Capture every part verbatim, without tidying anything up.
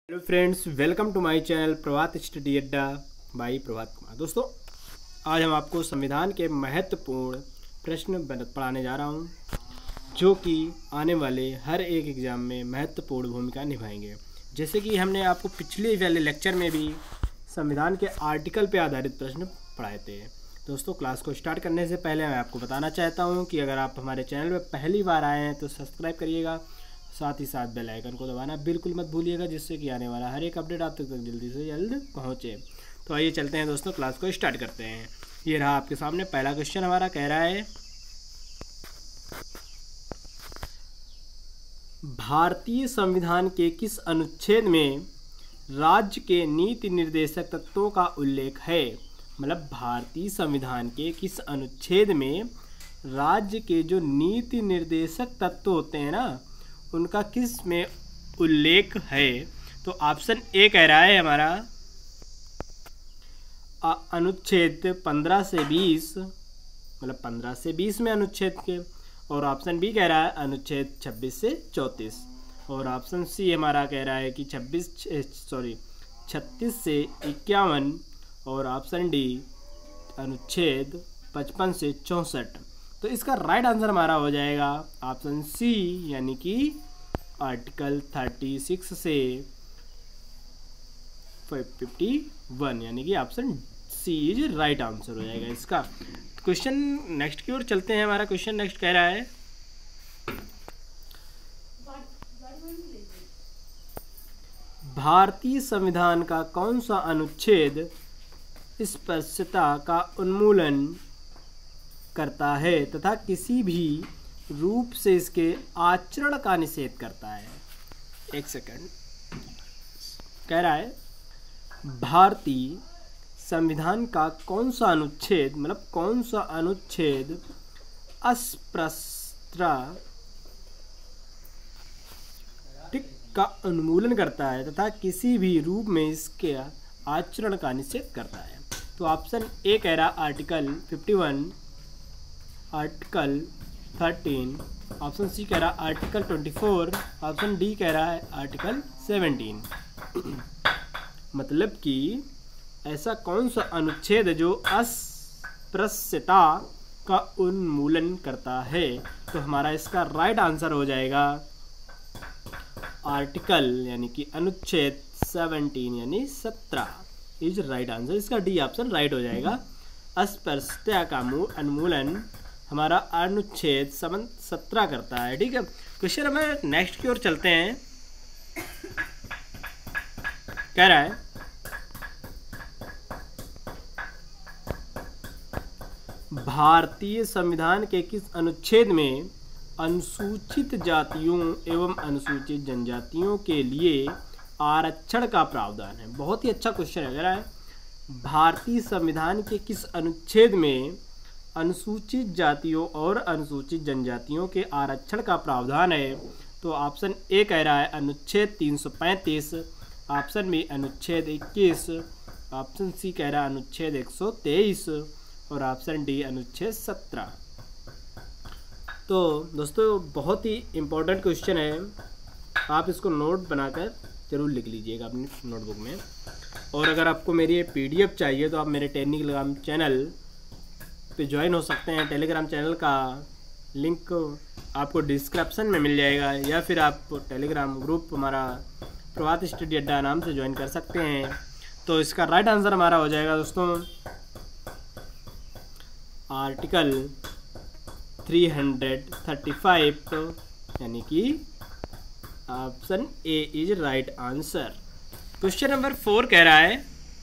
Hello friends, welcome to my channel Prabhat study adda by Prabhat Kumar. दोस्तों, आज हम आपको संविधान के महत्वपूर्ण प्रश्न पढ़ाने जा रहा हूं, जो कि आने वाले हर एक एग्ज़ाम में महत्वपूर्ण भूमिका निभाएंगे। जैसे कि हमने आपको पिछले वाले लेक्चर में भी संविधान के आर्टिकल पर आधारित प्रश्न पढ़ाए थे। दोस्तों, क्लास को स्टार्ट करने से पहले मैं आपको बताना चाहता हूँ कि अगर आप हमारे चैनल पर पहली बार आए हैं तो सब्सक्राइब करिएगा, साथ ही साथ बेल आइकन को दबाना बिल्कुल मत भूलिएगा, जिससे कि आने वाला हर एक अपडेट आप तक तक जल्दी से जल्द पहुँचे। तो आइए चलते हैं दोस्तों, क्लास को स्टार्ट करते हैं। ये रहा आपके सामने पहला क्वेश्चन हमारा, कह रहा है भारतीय संविधान के किस अनुच्छेद में राज्य के नीति निर्देशक तत्वों का उल्लेख है। मतलब भारतीय संविधान के किस अनुच्छेद में राज्य के जो नीति निर्देशक तत्व होते हैं ना, उनका किस में उल्लेख है। तो ऑप्शन ए कह रहा है हमारा अनुच्छेद पंद्रह से बीस, मतलब पंद्रह से बीस में अनुच्छेद के, और ऑप्शन बी कह रहा है अनुच्छेद छब्बीस से चौंतीस, और ऑप्शन सी हमारा कह रहा है कि छब्बीस सॉरी छत्तीस से इक्यावन, और ऑप्शन डी अनुच्छेद पचपन से चौंसठ। तो इसका राइट आंसर हमारा हो जाएगा ऑप्शन सी, यानी कि आर्टिकल छत्तीस से इक्यावन, यानी कि option C is right answer हो जाएगा इसका। क्वेश्चन नेक्स्ट की ओर चलते हैं। हमारा क्वेश्चन नेक्स्ट कह रहा है भारतीय संविधान का कौन सा अनुच्छेद स्पृश्यता का उन्मूलन करता है तथा किसी भी रूप से इसके आचरण का निषेध करता है। एक सेकंड, कह रहा है भारतीय संविधान का कौन सा अनुच्छेद, मतलब कौन सा अनुच्छेद अस्पृश्यता का उन्मूलन करता है तथा किसी भी रूप में इसके आचरण का निषेध करता है। तो ऑप्शन ए कह रहा आर्टिकल इक्यावन, आर्टिकल तेरह, ऑप्शन सी कह रहा आर्टिकल चौबीस, ऑप्शन डी कह रहा है आर्टिकल सत्रह। मतलब कि ऐसा कौन सा अनुच्छेद है जो अस्पृश्यता का उन्मूलन करता है। तो हमारा इसका राइट आंसर हो जाएगा आर्टिकल, यानी कि अनुच्छेद सत्रह, यानी सत्रह इज राइट आंसर। इसका डी ऑप्शन राइट हो जाएगा। अस्पृश्यता का उन्मूलन हमारा अनुच्छेद सत्रह करता है। ठीक है, क्वेश्चन नंबर नेक्स्ट की ओर चलते हैं। कह रहा है भारतीय संविधान के किस अनुच्छेद में अनुसूचित जातियों एवं अनुसूचित जनजातियों के लिए आरक्षण का प्रावधान है। बहुत ही अच्छा क्वेश्चन है। कह रहा है भारतीय संविधान के किस अनुच्छेद में अनुसूचित जातियों और अनुसूचित जनजातियों के आरक्षण का प्रावधान है। तो ऑप्शन ए कह रहा है अनुच्छेद तीन सौ पैंतीस, ऑप्शन बी अनुच्छेद इक्कीस, ऑप्शन सी कह रहा है अनुच्छेद एक सौ तेईस, और ऑप्शन डी अनुच्छेद सत्रह। तो दोस्तों, बहुत ही इम्पोर्टेंट क्वेश्चन है, आप इसको नोट बनाकर जरूर लिख लीजिएगा अपनी नोटबुक में। और अगर आपको मेरी ये पीडीएफ चाहिए तो आप मेरे टेलीग्राम चैनल पे ज्वाइन हो सकते हैं। टेलीग्राम चैनल का लिंक आपको डिस्क्रिप्शन में मिल जाएगा, या फिर आप टेलीग्राम ग्रुप हमारा प्रभात स्टडी अड्डा नाम से ज्वाइन कर सकते हैं। तो इसका राइट आंसर हमारा हो जाएगा दोस्तों आर्टिकल तीन सौ पैंतीस, यानी कि option A is right answer. Question number four कह रहा है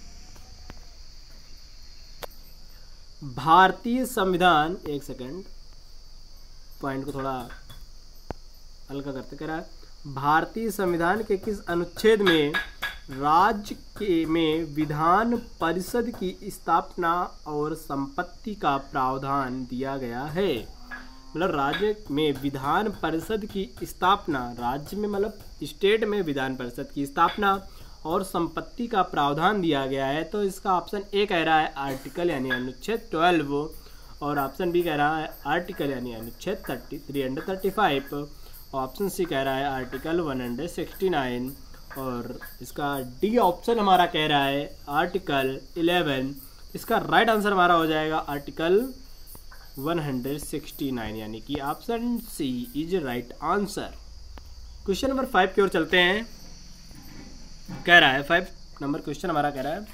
भारतीय संविधान, एक सेकंड पॉइंट को थोड़ा हल्का करते, कह रहा है भारतीय संविधान के किस अनुच्छेद में राज्य के में विधान परिषद की स्थापना और संपत्ति का प्रावधान दिया गया है। मतलब राज्य में विधान परिषद की स्थापना, राज्य में मतलब स्टेट में विधान परिषद की स्थापना और संपत्ति का प्रावधान दिया गया है। तो इसका ऑप्शन ए कह रहा है आर्टिकल, यानी अनुच्छेद बारह, और ऑप्शन बी कह रहा है आर्टिकल, यानी अनुच्छेद तीन सौ पैंतीस, ऑप्शन सी कह रहा है आर्टिकल एक सौ उनहत्तर, और इसका डी ऑप्शन हमारा कह रहा है आर्टिकल इलेवन। इसका राइट आंसर हमारा हो जाएगा article one hundred sixty nine, यानी कि option C is right answer. Question number five की ओर चलते हैं। कह रहा है फाइव नंबर क्वेश्चन हमारा कह रहा है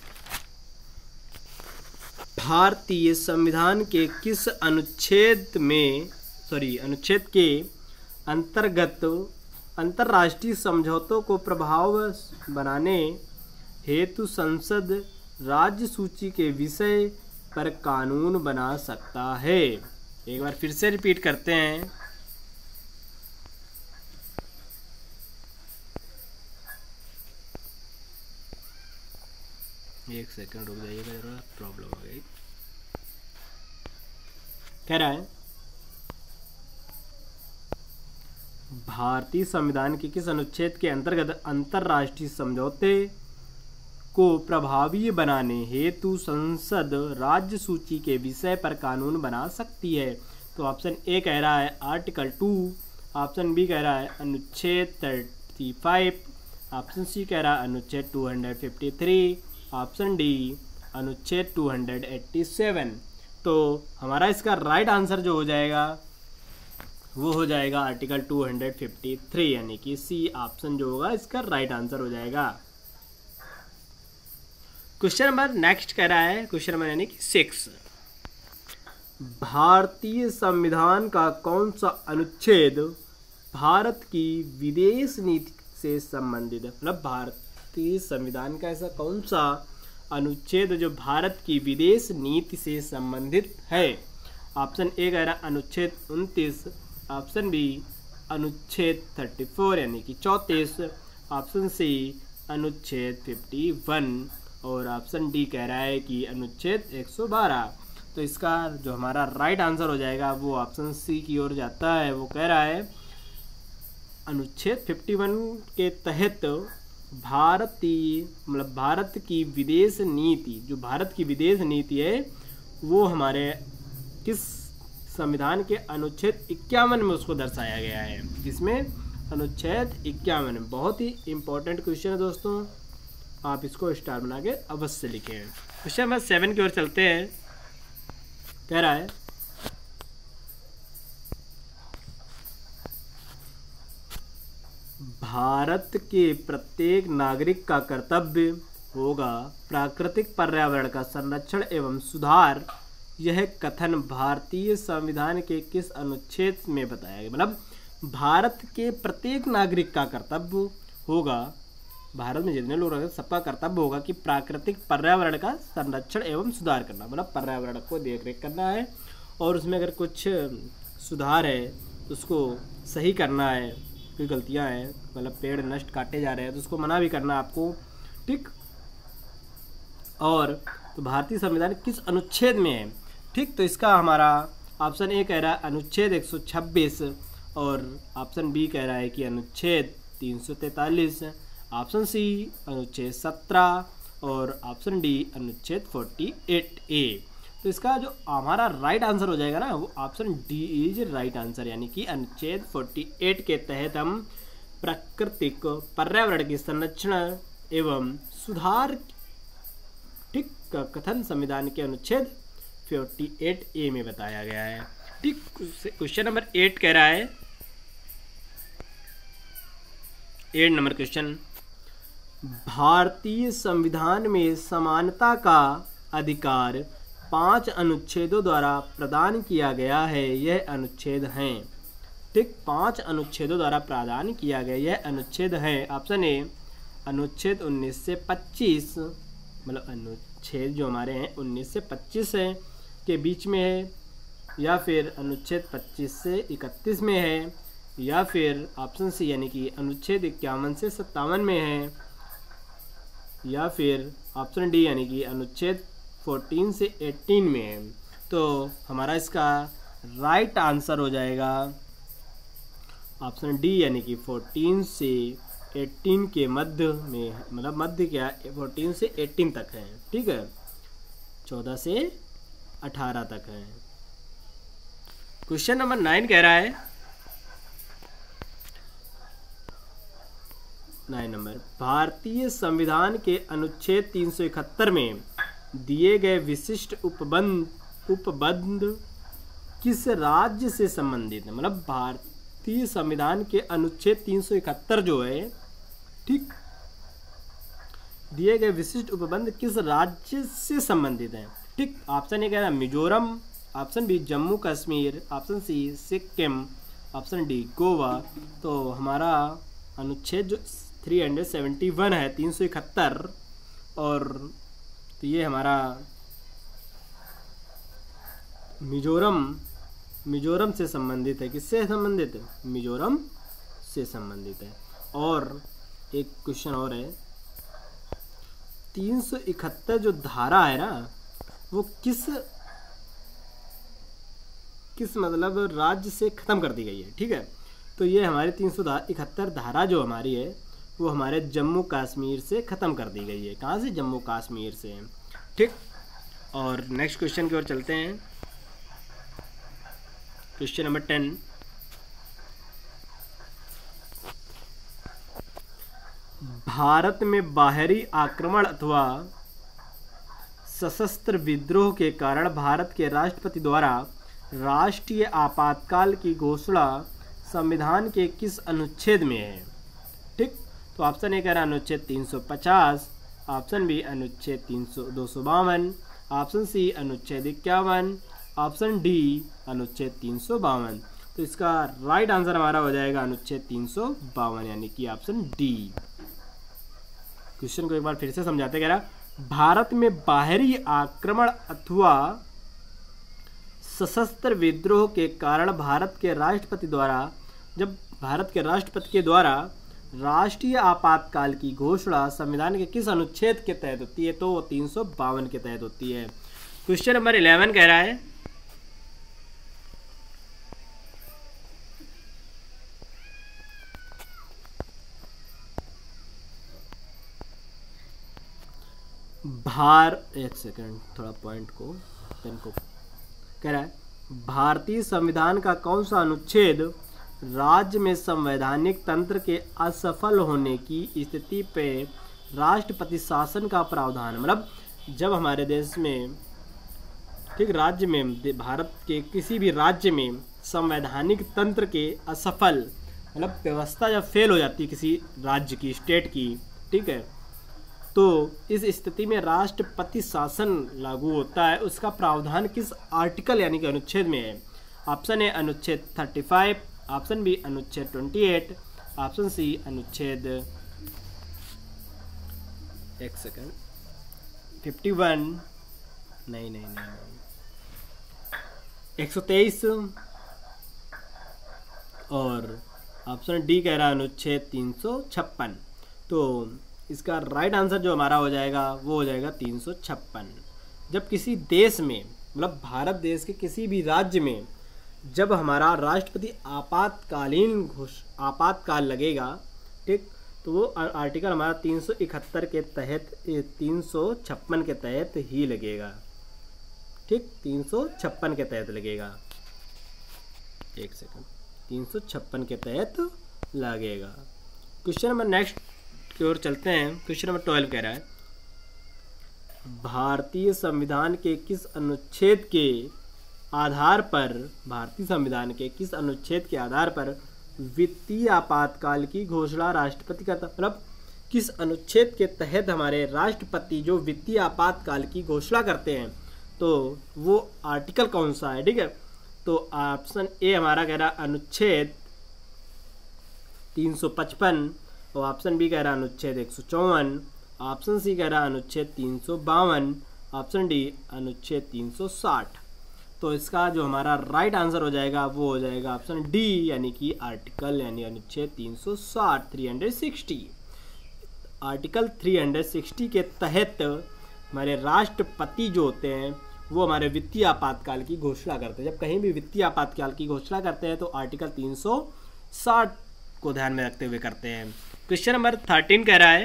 भारतीय संविधान के किस अनुच्छेद में सॉरी अनुच्छेद के अंतर्गत अंतर्राष्ट्रीय समझौतों को प्रभाव बनाने हेतु संसद राज्य सूची के विषय पर कानून बना सकता है। एक बार फिर से रिपीट करते हैं। एक सेकंड रुक जाइएगा, जरा प्रॉब्लम हो गई। कह रहा है भारतीय संविधान के किस अनुच्छेद के अंतर्गत अंतर्राष्ट्रीय समझौते को प्रभावी बनाने हेतु संसद राज्य सूची के विषय पर कानून बना सकती है। तो ऑप्शन ए कह रहा है आर्टिकल टू, ऑप्शन बी कह रहा है अनुच्छेद थर्टी फाइव, ऑप्शन सी कह रहा है अनुच्छेद two hundred fifty three, option D अनुच्छेद टू हंड्रेड एट्टी सेवन। तो हमारा इसका राइट आंसर जो हो जाएगा वो हो जाएगा article two hundred fifty three, यानी कि सी ऑप्शन जो होगा इसका राइट आंसर हो जाएगा। क्वेश्चन नंबर नेक्स्ट कह रहा है क्वेश्चन नंबर यानी कि सिक्स, भारतीय संविधान का कौन सा अनुच्छेद भारत की विदेश नीति से संबंधित है। मतलब भारतीय संविधान का ऐसा कौन सा अनुच्छेद जो भारत की विदेश नीति से संबंधित है। ऑप्शन ए कह रहा है अनुच्छेद उनतीस, ऑप्शन बी अनुच्छेद थर्टी फोर यानी कि चौंतीस, ऑप्शन सी अनुच्छेद फिफ्टी वन और ऑप्शन डी कह रहा है कि अनुच्छेद एक सौ बारह। तो इसका जो हमारा राइट आंसर हो जाएगा वो ऑप्शन सी की ओर जाता है। वो कह रहा है अनुच्छेद इक्यावन के तहत भारतीय मतलब भारत की विदेश नीति, जो भारत की विदेश नीति है वो हमारे किस संविधान के अनुच्छेद इक्यावन में उसको दर्शाया गया है। इसमें अनुच्छेद इक्यावन बहुत ही इम्पोर्टेंट क्वेश्चन है दोस्तों, आप इसको स्टार बना के अवश्य लिखें। क्वेश्चन नंबर सेवन की ओर चलते हैं। कह रहा है भारत के प्रत्येक नागरिक का कर्तव्य होगा प्राकृतिक पर्यावरण का संरक्षण एवं सुधार। यह कथन भारतीय संविधान के किस अनुच्छेद में बताया गया। मतलब भारत के प्रत्येक नागरिक का कर्तव्य होगा, भारत में जितने लोग रहते सबका कर्तव्य होगा कि प्राकृतिक पर्यावरण का संरक्षण एवं सुधार करना। मतलब पर्यावरण को देख रेख करना है और उसमें अगर कुछ सुधार है तो उसको सही करना है, कोई गलतियां हैं मतलब पेड़ नष्ट काटे जा रहे हैं तो उसको मना भी करना आपको, ठीक। और तो भारतीय संविधान किस अनुच्छेद में है, ठीक। तो इसका हमारा ऑप्शन ए कह रहा है अनुच्छेद एक सौ छब्बीस और ऑप्शन बी कह रहा है कि अनुच्छेद तीन सौ तैंतालीस, ऑप्शन सी अनुच्छेद सत्रह और ऑप्शन डी अनुच्छेद अड़तालीस ए। तो इसका जो हमारा राइट आंसर हो जाएगा ना वो option D is right answer, यानी कि अनुच्छेद अड़तालीस के तहत हम प्राकृतिक पर्यावरण के संरक्षण एवं सुधार, ठीक, का कथन संविधान के अनुच्छेद अड़तालीस ए में बताया गया है, ठीक। क्वेश्चन नंबर एट कह रहा है, एट नंबर क्वेश्चन, भारतीय संविधान में समानता का अधिकार पांच अनुच्छेदों द्वारा प्रदान किया गया है। यह अनुच्छेद हैं, ठीक, पांच अनुच्छेदों द्वारा प्रदान किया गया यह अनुच्छेद है। ऑप्शन ए अनुच्छेद उन्नीस से पच्चीस, मतलब अनुच्छेद जो हमारे हैं उन्नीस से पच्चीस है के बीच में है, या फिर अनुच्छेद पच्चीस से इकतीस में है, या फिर ऑप्शन सी यानी कि अनुच्छेद इक्यावन से सत्तावन में है, या फिर ऑप्शन डी यानी कि अनुच्छेद चौदह से अठारह में है। तो हमारा इसका राइट आंसर हो जाएगा ऑप्शन डी यानी कि चौदह से अठारह के मध्य में, मतलब मध्य क्या चौदह से अठारह तक है, ठीक है, चौदह से अठारह तक है। क्वेश्चन नंबर नाइन कह रहा है नाइन नंबर, भारतीय संविधान के अनुच्छेद तीन सौ इकहत्तर में दिए गए विशिष्ट उपबंध उपबंध किस राज्य से संबंधित है? मतलब भारतीय संविधान के अनुच्छेद तीन सौ इकहत्तर जो है, ठीक, दिए गए विशिष्ट उपबंध किस राज्य से संबंधित है? ठीक, ऑप्शन ए कह रहा है Mizoram, option B Jammu Kashmir, option C Sikkim, option D Goa. तो हमारा अनुच्छेद जो तीन सौ इकहत्तर है, तीन सौ इकहत्तर, और तो ये हमारा मिजोरम मिजोरम से संबंधित है। किससे संबंधित है? मिजोरम से संबंधित है। और एक क्वेश्चन और है, तीन सौ इकहत्तर जो धारा है ना, वो किस किस मतलब राज्य से ख़त्म कर दी गई है? ठीक है, तो ये हमारे तीन सौ इकहत्तर धारा जो हमारी है वो हमारे जम्मू कश्मीर से ख़त्म कर दी गई है। कहाँ से? जम्मू कश्मीर से। ठीक, और नेक्स्ट क्वेश्चन की ओर चलते हैं। क्वेश्चन नंबर टेन, भारत में बाहरी आक्रमण अथवा सशस्त्र विद्रोह के कारण भारत के राष्ट्रपति द्वारा राष्ट्रीय आपातकाल की घोषणा संविधान के किस अनुच्छेद में है? ठीक, तो ऑप्शन ए कह रहा है अनुच्छेद तीन सौ पचास, ऑप्शन बी अनुच्छेद तीन सौ दो सौ बावन, ऑप्शन सी अनुच्छेद इक्यावन, ऑप्शन डी अनुच्छेद तीन सौ बावन। तो इसका राइट आंसर हमारा हो जाएगा अनुच्छेद तीन सौ बावन, यानी कि ऑप्शन डी। क्वेश्चन को एक बार फिर से समझाते, कह रहा भारत में बाहरी आक्रमण अथवा सशस्त्र विद्रोह के कारण भारत के राष्ट्रपति द्वारा जब भारत के राष्ट्रपति के द्वारा राष्ट्रीय आपातकाल की घोषणा संविधान के किस अनुच्छेद के तहत होती है? तो वो तीन सौ बावन के तहत होती है। क्वेश्चन नंबर इलेवन कह रहा है, भार एक सेकंड थोड़ा पॉइंट को पेन को कह रहा है, भारतीय संविधान का कौन सा अनुच्छेद राज्य में संवैधानिक तंत्र के असफल होने की स्थिति पे राष्ट्रपति शासन का प्रावधान? मतलब जब हमारे देश में, ठीक, राज्य में, भारत के किसी भी राज्य में संवैधानिक तंत्र के असफल, मतलब व्यवस्था जब फेल हो जाती है किसी राज्य की, स्टेट की, ठीक है, तो इस स्थिति में राष्ट्रपति शासन लागू होता है। उसका प्रावधान किस आर्टिकल यानी कि अनुच्छेद में है? ऑप्शन ए अनुच्छेद पैंतीस, ऑप्शन बी अनुच्छेद अट्ठाईस, ऑप्शन सी अनुच्छेद एक सेकंड इक्यावन, नहीं नहीं नहीं एक सौ तेईस, और ऑप्शन डी कह रहा है अनुच्छेद तीन सौ छप्पन। तो इसका राइट आंसर जो हमारा हो जाएगा वो हो जाएगा तीन सौ छप्पन। जब किसी देश में, मतलब भारत देश के किसी भी राज्य में जब हमारा राष्ट्रपति आपातकालीन घोष आपातकाल लगेगा, ठीक, तो वो आर्टिकल हमारा तीन सौ इकहत्तर के तहत, तीन सौ छप्पन के तहत ही लगेगा। ठीक, तीन सौ छप्पन के तहत लगेगा। एक सेकंड, तीन सौ छप्पन के तहत लगेगा। क्वेश्चन नंबर नेक्स्ट की ओर चलते हैं। क्वेश्चन नंबर ट्वेल्व कह रहा है, भारतीय संविधान के किस अनुच्छेद के आधार पर भारतीय संविधान के किस अनुच्छेद के आधार पर वित्तीय आपातकाल की घोषणा राष्ट्रपति का, मतलब किस अनुच्छेद के तहत हमारे राष्ट्रपति जो वित्तीय आपातकाल की घोषणा करते हैं, तो वो आर्टिकल कौन सा है? ठीक है, तो ऑप्शन ए हमारा कह रहा अनुच्छेद तीन सौ पचपन, और ऑप्शन बी कह रहा अनुच्छेद एक सौ चौवन, ऑप्शन सी कह रहा अनुच्छेद तीन सौ बावन, ऑप्शन डी अनुच्छेद तीन सौ साठ। तो इसका जो हमारा राइट आंसर हो जाएगा वो हो जाएगा ऑप्शन डी, यानी कि आर्टिकल यानी अनुच्छेद तीन सौ साठ, तीन सौ साठ। आर्टिकल तीन सौ साठ के तहत हमारे राष्ट्रपति जो होते हैं वो हमारे वित्तीय आपातकाल की घोषणा करते हैं। जब कहीं भी वित्तीय आपातकाल की घोषणा करते हैं तो आर्टिकल तीन सौ साठ को ध्यान में रखते हुए करते हैं। क्वेश्चन नंबर थर्टीन कह रहा है,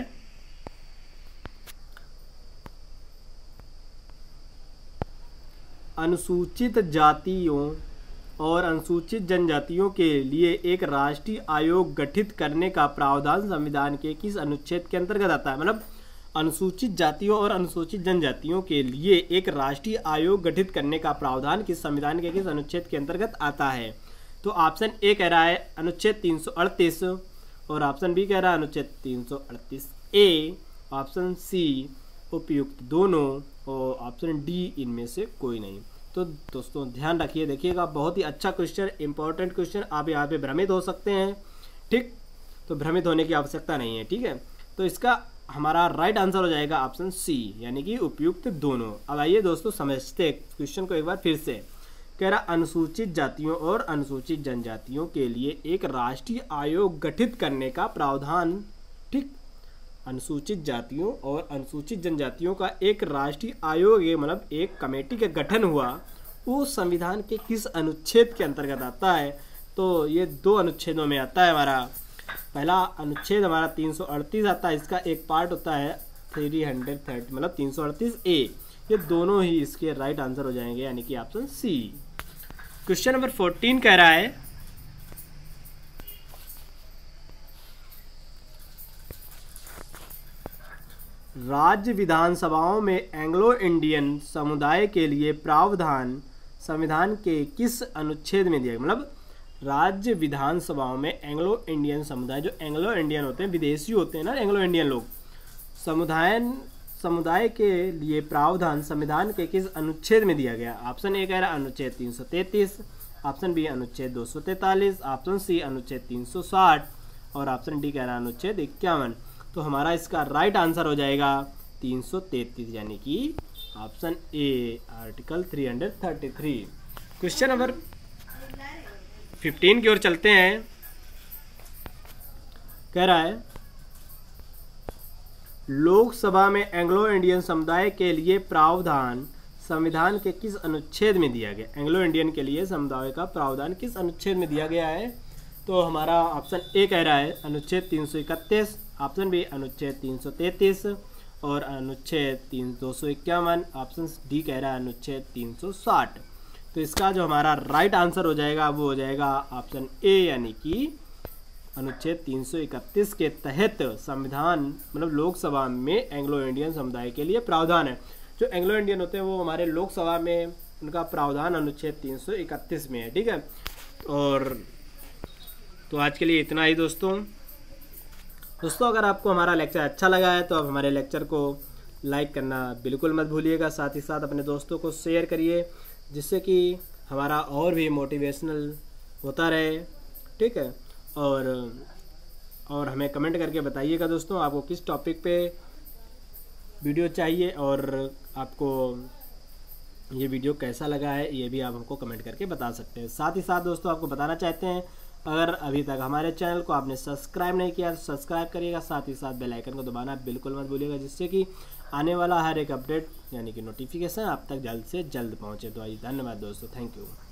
अनुसूचित जातियों और अनुसूचित जनजातियों के लिए एक राष्ट्रीय आयोग गठित करने का प्रावधान संविधान के किस अनुच्छेद के अंतर्गत आता है। मतलब अनुसूचित जातियों और अनुसूचित जनजातियों के लिए एक राष्ट्रीय आयोग गठित करने का प्रावधान किस संविधान के किस अनुच्छेद के अंतर्गत आता है। तो ऑप्शन ए कह रहा है अनुच्छेद तीन सौ अड़तीस और ऑप्शन बी कह रहा है अनुच्छेद तीन सौ अड़तीस ए, ऑप्शन सी उपयुक्त दोनों और ऑप्शन डी इनमें से कोई नहीं। तो दोस्तों ध्यान रखिए, देखिएगा बहुत ही अच्छा क्वेश्चन, इंपॉर्टेंट क्वेश्चन। आप यहाँ पे भ्रमित हो सकते हैं, ठीक, तो भ्रमित होने की आवश्यकता नहीं है, ठीक है। तो इसका हमारा राइट आंसर हो जाएगा ऑप्शन सी, यानी कि उपयुक्त दोनों। अब आइए दोस्तों समझते क्वेश्चन को एक बार फिर से। कह रहा अनुसूचित जातियों और अनुसूचित जनजातियों के लिए एक राष्ट्रीय आयोग गठित करने का प्रावधान, ठीक, अनुसूचित जातियों और अनुसूचित जनजातियों का एक राष्ट्रीय आयोग, मतलब एक कमेटी का गठन हुआ, वो संविधान के किस अनुच्छेद के अंतर्गत आता है। तो ये दो अनुच्छेदों में आता है हमारा। पहला अनुच्छेद हमारा तीन सौ अड़तीस आता है, इसका एक पार्ट होता है तीन सौ तीस, मतलब तीन सौ अड़तीस ए। ये दोनों ही इसके राइट आंसर हो जाएंगे, यानी कि option C. Question number fourteen कह रहा है राज्य विधानसभाओं में एंग्लो इंडियन समुदाय के लिए प्रावधान संविधान के किस अनुच्छेद में दिया गया। मतलब राज्य विधानसभाओं में एंग्लो इंडियन समुदाय, जो एंग्लो इंडियन होते हैं, विदेशी होते हैं ना एंग्लो इंडियन लोग, समुदाय समुदाय के लिए प्रावधान संविधान के किस अनुच्छेद में दिया गया। ऑप्शन ए कह रहा है अनुच्छेद तीन सौ तैंतीस, ऑप्शन बी अनुच्छेद दो सौ तैंतालीस, ऑप्शन सी अनुच्छेद तीन सौ साठ और ऑप्शन डी कह रहा है अनुच्छेद इक्यावन। तो हमारा इसका राइट आंसर हो जाएगा तीन सौ तैंतीस, यानी कि ऑप्शन ए, आर्टिकल तीन सौ तैंतीस। क्वेश्चन नंबर पंद्रह की ओर चलते हैं। कह रहा है लोकसभा में एंग्लो इंडियन समुदाय के लिए प्रावधान संविधान के किस अनुच्छेद में दिया गया। एंग्लो इंडियन के लिए समुदाय का प्रावधान किस अनुच्छेद में दिया गया है। तो हमारा ऑप्शन ए कह रहा है अनुच्छेद तीन सौ इकतीस, ऑप्शन बी अनुच्छेद तीन सौ तैंतीस और अनुच्छेद तीन दो सौ इक्यावन, ऑप्शन डी कह रहा है अनुच्छेद तीन सौ साठ। तो इसका जो हमारा राइट आंसर हो जाएगा वो हो जाएगा ऑप्शन ए, यानी कि अनुच्छेद तीन सौ इकतीस के तहत संविधान, मतलब लोकसभा में एंग्लो इंडियन समुदाय के लिए प्रावधान है। जो एंग्लो इंडियन होते हैं वो हमारे लोकसभा में उनका प्रावधान अनुच्छेद तीन सौ इकतीस में है, ठीक है। और तो आज के लिए इतना ही दोस्तों। दोस्तों अगर आपको हमारा लेक्चर अच्छा लगा है तो आप हमारे लेक्चर को लाइक करना बिल्कुल मत भूलिएगा, साथ ही साथ अपने दोस्तों को शेयर करिए, जिससे कि हमारा और भी मोटिवेशनल होता रहे, ठीक है। और और हमें कमेंट करके बताइएगा दोस्तों आपको किस टॉपिक पे वीडियो चाहिए और आपको ये वीडियो कैसा लगा है, ये भी आप हमको कमेंट करके बता सकते हैं। साथ ही साथ दोस्तों आपको बताना चाहते हैं, अगर अभी तक हमारे चैनल को आपने सब्सक्राइब नहीं किया तो सब्सक्राइब करिएगा, साथ ही साथ बेल आइकन को दबाना बिल्कुल मत भूलिएगा, जिससे कि आने वाला हर एक अपडेट यानी कि नोटिफिकेशन आप तक जल्द से जल्द पहुँचे। तो आइए, धन्यवाद दोस्तों, थैंक यू।